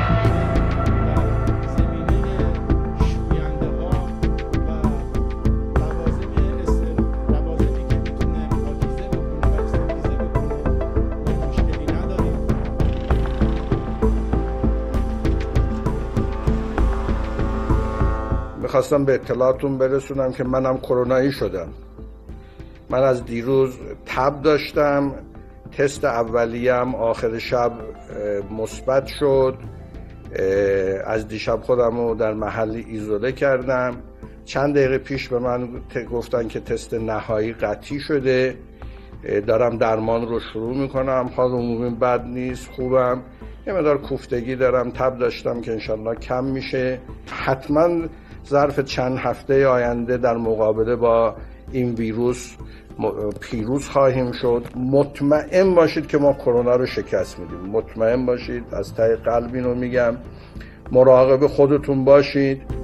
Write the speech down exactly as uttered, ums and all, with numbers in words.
میخواستم به اطلاعتون برسونم که منم کرونایی شدم. من از دیروز تب داشتم، تست اولیه‌ام آخر شب مثبت شد. از دیشب خودم رو در محلی ایزوله کردم. چند دقیقه پیش به من گفتن که تست نهایی قطعی شده. دارم درمان رو شروع میکنم. حال عمومی بد نیست، خوبم. یه مقدار کوفتگی دارم، تب داشتم که انشالله کم میشه. حتما ظرف چند هفته آینده در مقابله با این ویروس پیروز خواهیم شد. مطمئن باشید که ما کرونا رو شکست میدیم. مطمئن باشید، از ته قلب اینو میگم. مراقب خودتون باشید.